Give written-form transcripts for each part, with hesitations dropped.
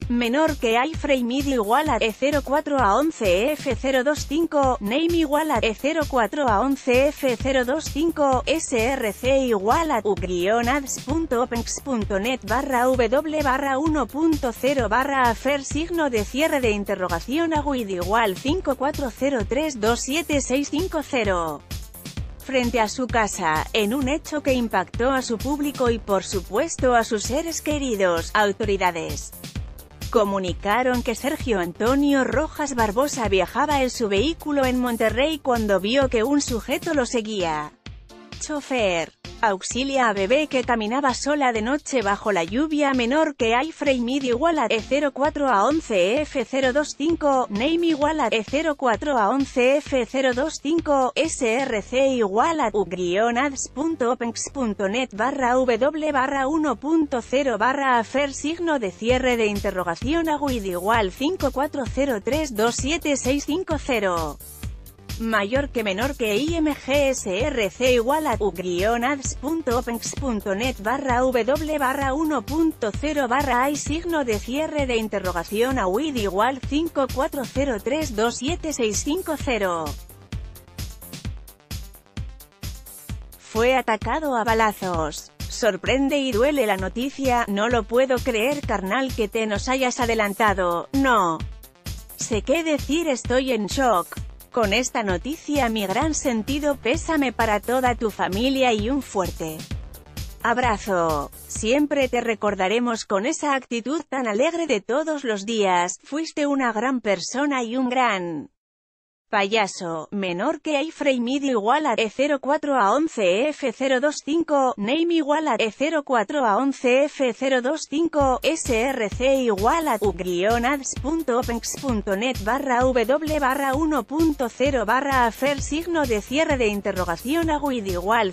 menor que iframe id igual a E04 a 11 F025, name igual a E04 a 11 F025, src igual a u-ads.openx.net /w/1.0 afer signo de interrogación aguid igual 5403276550. Frente a su casa, en un hecho que impactó a su público y por supuesto a sus seres queridos, autoridades comunicaron que Sergio Antonio Rojas Barbosa viajaba en su vehículo en Monterrey cuando vio que un sujeto lo seguía. Chofer. Auxilia a bebé que caminaba sola de noche bajo la lluvia menor que iframe id igual a E04 a 11 F025, name igual a E04 a 11 F025, src igual a u-ads.openx.net /w/1.0 afer signo de interrogación aguid igual 5403276550. Mayor que menor que imgsrc igual a u-ads.openx.net /w/1.0 hay signo de interrogación aguid igual 5403276550. Fue atacado a balazos. Sorprende y duele la noticia, no lo puedo creer carnal que te nos hayas adelantado, no sé qué decir, estoy en shock. Con esta noticia mi gran sentido pésame para toda tu familia y un fuerte abrazo. Siempre te recordaremos con esa actitud tan alegre de todos los días, fuiste una gran persona y un gran payaso, menor que iframe id igual a E04 a 11 F025, name igual a E04 a 11 F025, src igual a u-ads.openx.net /w/1.0 afer signo de interrogación aguid igual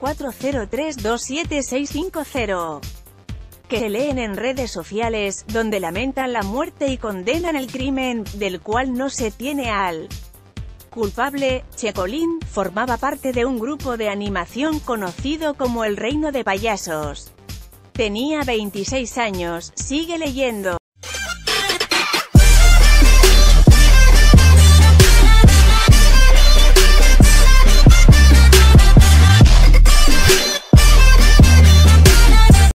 5403276550. Que leen en redes sociales, donde lamentan la muerte y condenan el crimen, del cual no se tiene al culpable. Checolín formaba parte de un grupo de animación conocido como El Reino de Payasos. Tenía 26 años, sigue leyendo.